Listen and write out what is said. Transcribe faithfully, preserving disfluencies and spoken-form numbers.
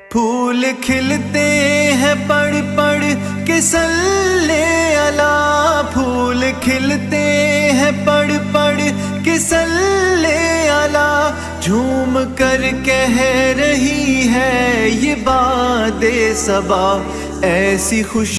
फूल खिलते हैं पड़ पड़ के सल्ले अला, फूल खिलते हैं पड़ पड़ के सल्ले अला। झूम कर कह रही है ये बादे सबा, ऐसी खुश